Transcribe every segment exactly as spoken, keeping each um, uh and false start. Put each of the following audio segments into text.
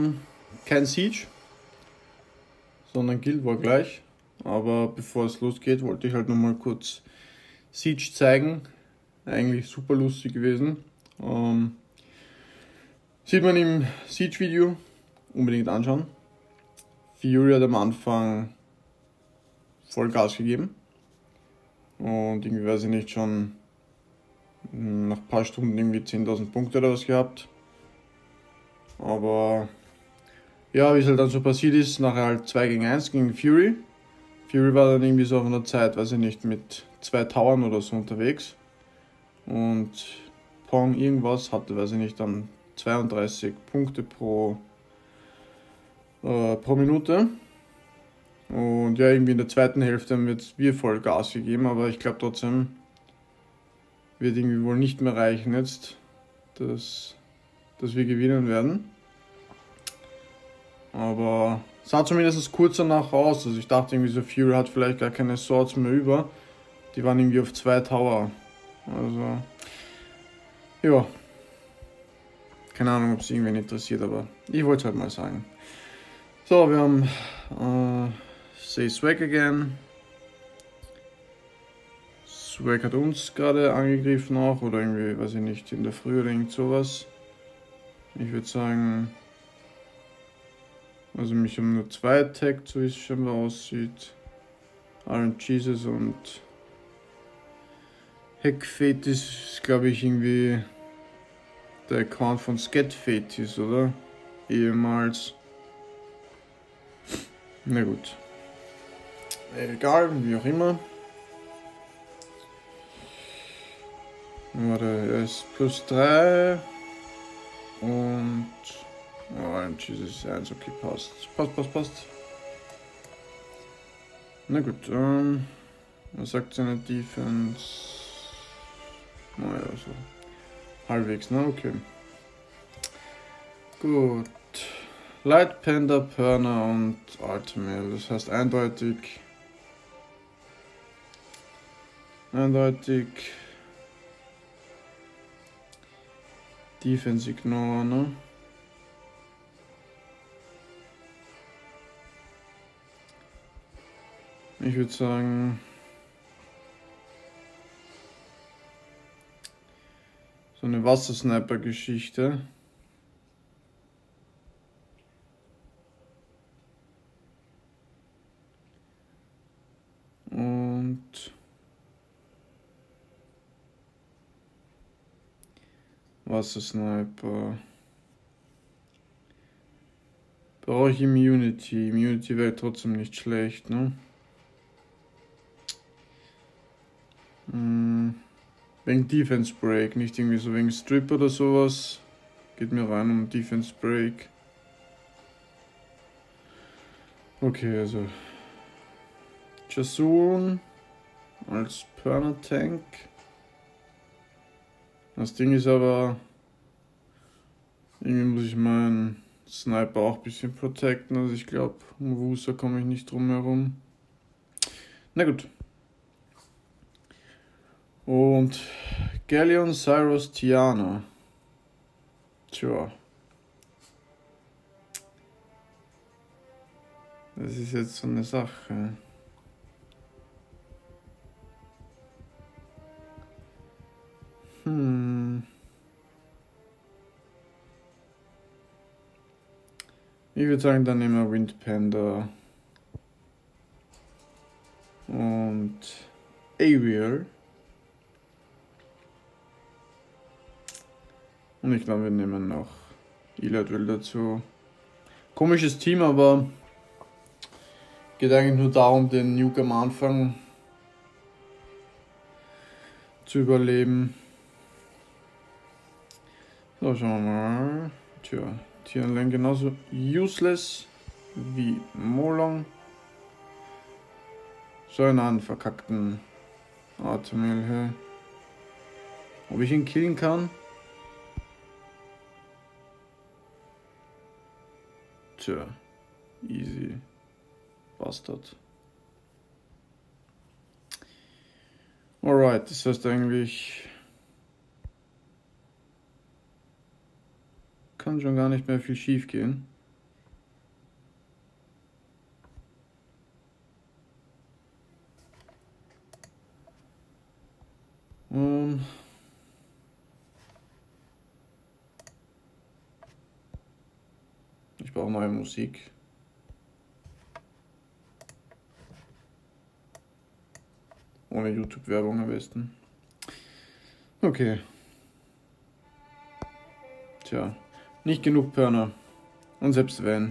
Ähm, kein Siege, sondern Guild War gleich. Aber bevor es losgeht, wollte ich halt nochmal kurz Siege zeigen. Eigentlich super lustig gewesen. Ähm, sieht man im Siege-Video, unbedingt anschauen. Fury hat am Anfang voll Gas gegeben. Und irgendwie, weiß ich nicht, schon nach ein paar Stunden irgendwie zehntausend Punkte oder was gehabt. Aber ja, wie es halt dann so passiert ist, nachher halt zwei gegen eins gegen Fury. Fury war dann irgendwie so auf einer Zeit, weiß ich nicht, mit zwei Towern oder so unterwegs. Und Pong irgendwas hatte, weiß ich nicht, dann zweiunddreißig Punkte pro, äh, pro Minute. Und ja, irgendwie in der zweiten Hälfte haben jetzt wir voll Gas gegeben, aber ich glaube trotzdem wird irgendwie wohl nicht mehr reichen jetzt, dass, dass wir gewinnen werden. Aber es sah zumindest kurz danach aus, also ich dachte irgendwie so, Fury hat vielleicht gar keine Swords mehr über. Die waren irgendwie auf zwei Tower. Also, ja. Keine Ahnung, ob es irgendwen interessiert, aber ich wollte es halt mal sagen. So, wir haben äh, Say Swag again. Swag hat uns gerade angegriffen auch, oder irgendwie, weiß ich nicht, in der Früh oder irgend sowas. Ich würde sagen, also mich haben nur zwei attackt, so wie es scheinbar aussieht. Iron Jesus und Heckfetis ist, glaube ich, irgendwie der Account von Scatfetis, oder? Ehemals. Na gut. Egal, wie auch immer. Warte, er ist plus drei. Und. Oh, Jesus eins, okay, passt. Passt, passt, passt. Na gut, ähm. Was sagt seine Defense? Naja, so. Halbwegs, ne? Okay. Gut. Light Panda, Perner und Ultimate. Das heißt eindeutig. Eindeutig. Defense Ignore, ne? Ich würde sagen. So eine Wassersniper-Geschichte. Und Wassersniper. Brauche ich Immunity. Immunity wäre trotzdem nicht schlecht, ne? Hm. Wegen Defense Break, nicht irgendwie so wegen Strip oder sowas. Geht mir rein um Defense Break. Okay, also Jasun als Perner Tank. Das Ding ist aber, irgendwie muss ich meinen Sniper auch ein bisschen protecten. Also ich glaube, um Wusa komme ich nicht drum herum. Na gut. Und Galleon, Cyrus, Tiana. Tja. Das ist jetzt so eine Sache. Hm. Ich würde sagen, dann nehmen wir Wind Panda und Avial. Und ich glaube, wir nehmen noch Eladrill dazu. Komisches Team, aber geht eigentlich nur darum, den Nuke am Anfang zu überleben. So, schauen wir mal. Tja, Tianlen genauso useless wie Molong. So einen verkackten Atemel. Ob ich ihn killen kann? Tja, easy. Bastard. Alright, das heißt eigentlich, kann schon gar nicht mehr viel schief gehen. Um, ich brauche neue Musik. Ohne YouTube-Werbung am besten. Okay. Tja, nicht genug Pörner. Und selbst wenn.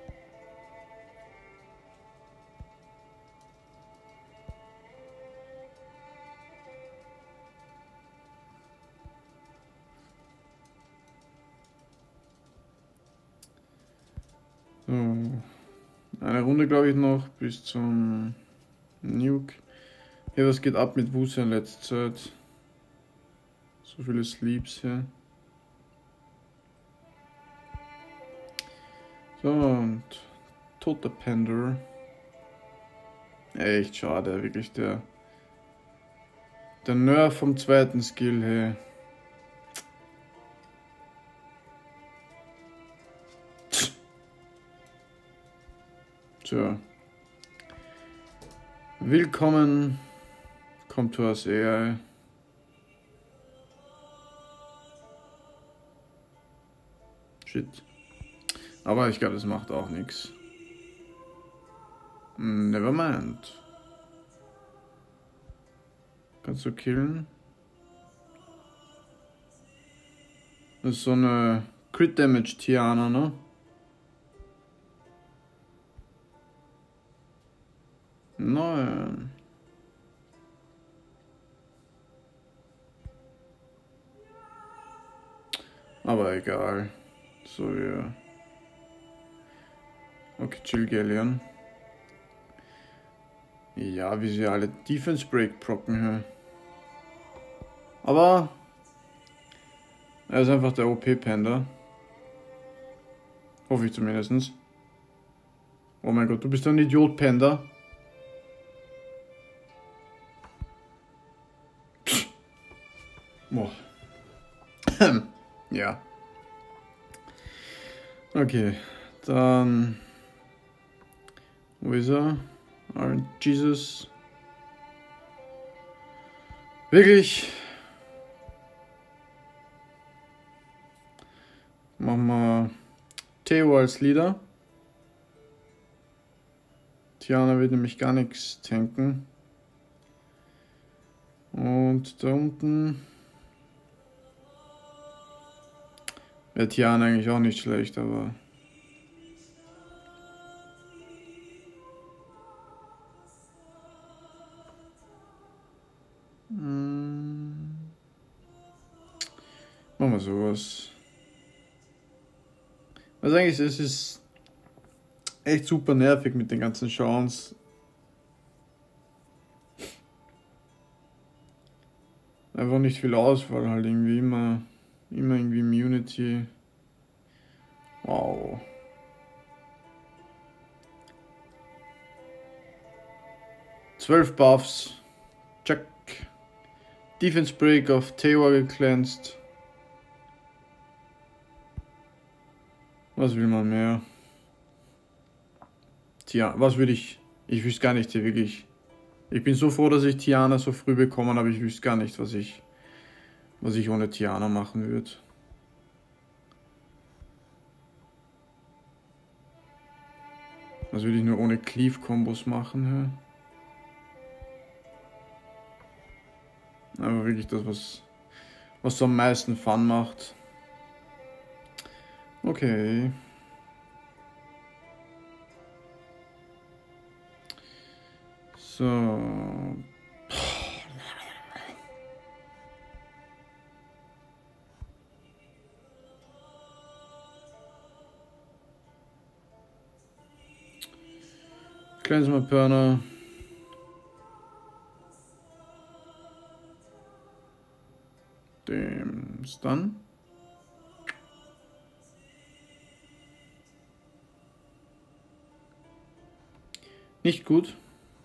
So. Eine Runde glaube ich noch bis zum Nuke. Ja, was geht ab mit Wusa in letzter Zeit? So viele Sleeps hier. So, und toter Pender. Echt schade, wirklich der der Nerf vom zweiten Skill, hey. So. Willkommen, kommt to us A I. Shit. Aber ich glaube, das macht auch nichts. Never mind. Kannst du killen? Das ist so eine Crit Damage Tiana, ne? Nein. Aber egal. So, ja. Okay, chill Galleon. Ja, wie sie alle Defense Break procken hier. Aber er ist einfach der O P-Panda. Hoffe ich zumindest. Oh mein Gott, du bist ein Idiot, Panda. Boah. Ja. Okay, dann... Wo ist er? Aren't Jesus. Wirklich. Machen wir Theo als Leader. Tiana wird nämlich gar nichts tanken. Und da unten wäre Tiana eigentlich auch nicht schlecht, aber... Machen wir sowas. Also eigentlich es ist echt super nervig mit den ganzen Chance. Einfach nicht viel Auswahl, halt irgendwie immer, immer irgendwie Immunity. Wow. zwölf Buffs. Check. Defense Break auf Theo gecleansed. Was will man mehr? Tja, was würde ich... Ich wüsste gar nicht, wirklich... Ich bin so froh, dass ich Tiana so früh bekommen habe, ich wüsste gar nicht, was ich... Was ich ohne Tiana machen würde. Was würde ich nur ohne Cleave-Kombos machen? Ja? Aber wirklich das, was... Was so am meisten Fun macht. Okay. So. Kleines mal Pörner. Dem Stun. Nicht gut.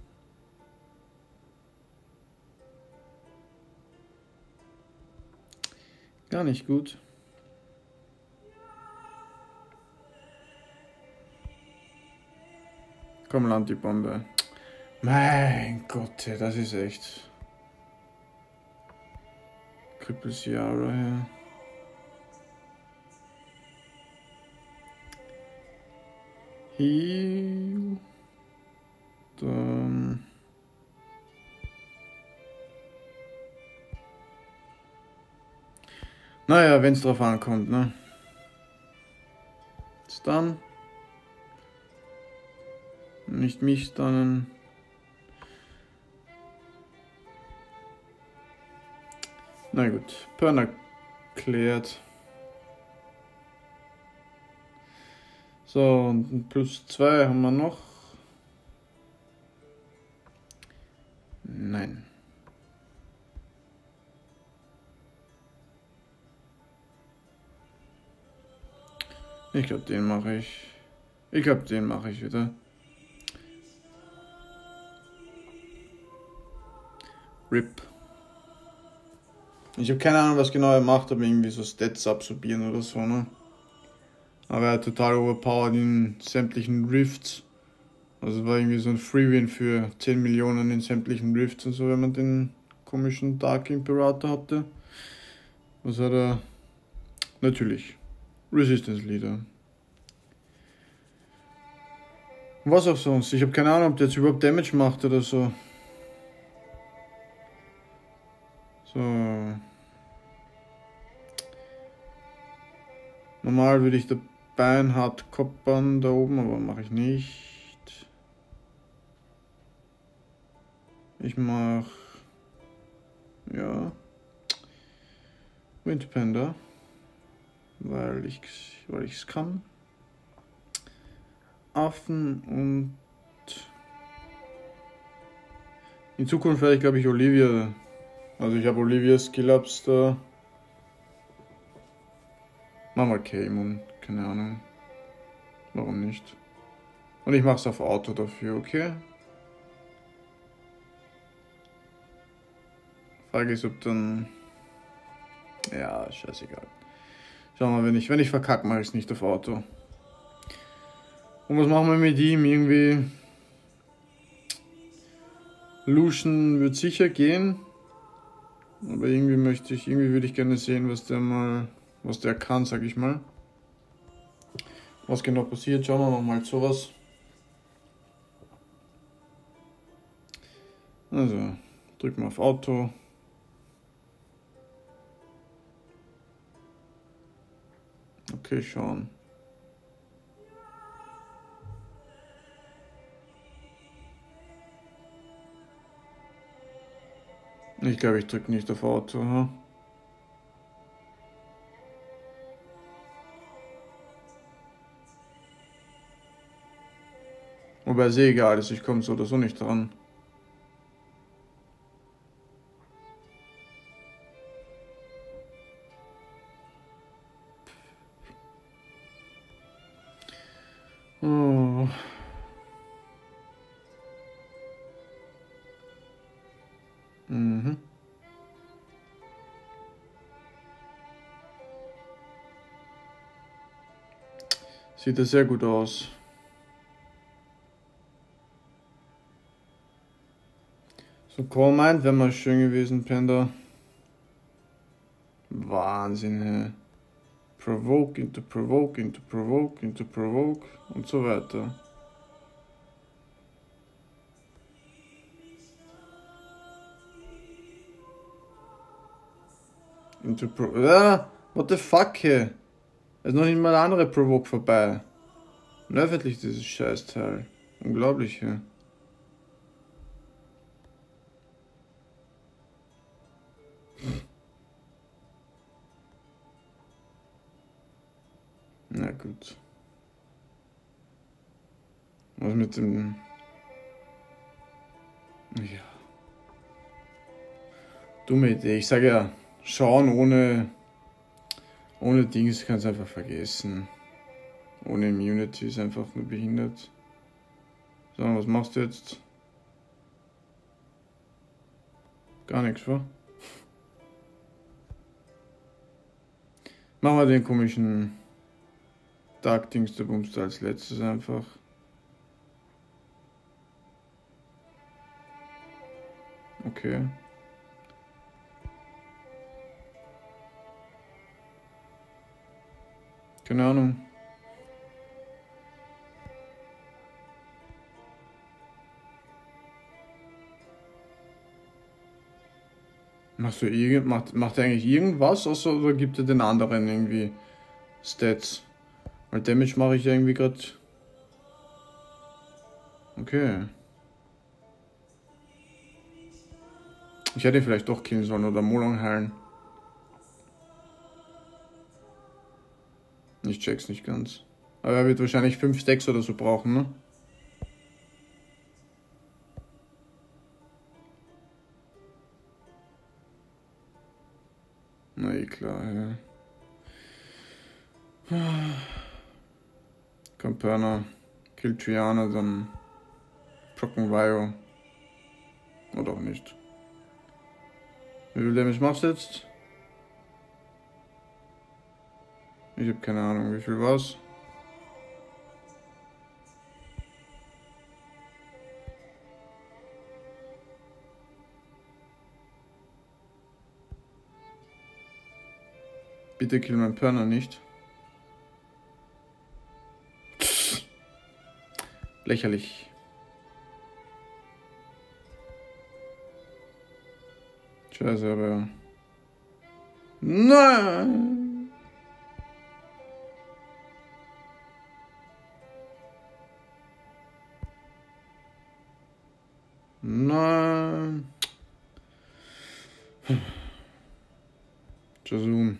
Gar nicht gut. Komm, land die Bombe. Mein Gott, das ist echt... Triple Sierra her. Heal. Dann. Naja, wenn es drauf ankommt, ne? Stun. Nicht mich stunnen. Na gut, Perna klärt. So, und ein plus zwei haben wir noch. Nein. Ich glaube, den mache ich. Ich glaube, den mache ich wieder. R I P. Ich habe keine Ahnung, was genau er macht, aber irgendwie so Stats absorbieren oder so, ne? Aber er hat total overpowered in sämtlichen Rifts. Also war irgendwie so ein Free-Win für zehn Millionen in sämtlichen Rifts und so, wenn man den komischen Dark Imperator hatte. Was hat er? Natürlich. Resistance Leader. Was auch sonst. Ich habe keine Ahnung, ob der jetzt überhaupt Damage macht oder so. So. Normal würde ich der Beinhard koppern da oben, aber mache ich nicht. Ich mache. Ja. Windpanda. Weil ich weil ich es kann. Affen und in Zukunft werde ich, glaube ich, Olivia. Also ich habe Olivia Skill-Ups da. Machen wir K-Moon, keine Ahnung. Warum nicht? Und ich mache es auf Auto dafür, okay? Frage ist, ob dann. Ja, scheißegal. Schau mal, wenn ich, wenn ich verkacke, mache ich es nicht auf Auto. Und was machen wir mit ihm? Irgendwie. Lucian wird sicher gehen. Aber irgendwie möchte ich, irgendwie würde ich gerne sehen, was der mal, was der kann, sag ich mal. Was genau passiert, schauen wir mal sowas. Also, drücken wir auf Auto. Okay, schauen. Ich glaube, ich drücke nicht auf Auto. Hm? Wobei es eh egal ist, ich komme so oder so nicht dran. Oh. Mhm. Sieht ja sehr gut aus. So Call Mind wäre mal schön gewesen, Panda. Wahnsinn, hä? Provoke, into provoke, into provoke, into provoke und so weiter. Into pro ah, what the fuck, hä? Es ist noch nicht mal der andere Provoke vorbei. Veröffentlicht dieses Scheißteil. Unglaublich, hä? Na gut. Was mit dem. Ja. Dumme Idee. Ich sage ja, schauen ohne. Ohne Dings kannst du einfach vergessen. Ohne Immunity ist einfach nur behindert. So, was machst du jetzt? Gar nichts, wa? Machen wir den komischen Dark Dings der Bumster als letztes einfach. Okay. Keine Ahnung. Machst du irgend, macht, macht er eigentlich irgendwas, außer, oder gibt er den anderen irgendwie Stats? Weil Damage mache ich irgendwie gerade. Okay. Ich hätte ihn vielleicht doch killen sollen oder Molong heilen. Ich check's nicht ganz. Aber er wird wahrscheinlich fünf Stacks oder so brauchen, ne? Na eh klar, ja. Campana, killt Triana, dann Procken Vio. Oder auch nicht. Wie viel Damage machst du jetzt? Ich habe keine Ahnung, wie viel war's? Bitte kill mein Perner nicht. Pff. Lächerlich. Scheiße, aber... Nein! Nein! Jasun.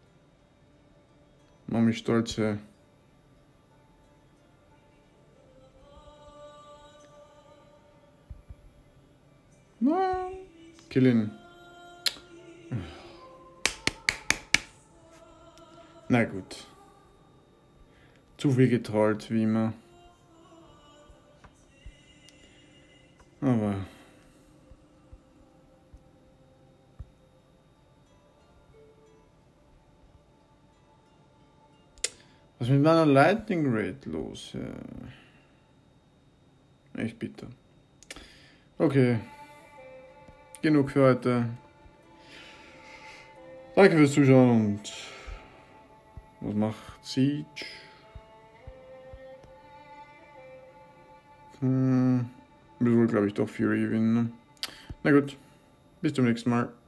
Mach mich stolz, ey. Nein! Kill ihn. Na gut. Zu viel getrollt, wie immer. Aber... Was ist mit meiner Lightning Rate los? Ja. Echt bitter. Okay. Genug für heute. Danke fürs Zuschauen und... Was macht Siege? Hm, wir wollen, glaube ich, doch Fury gewinnen. Ne? Na gut, bis zum nächsten Mal.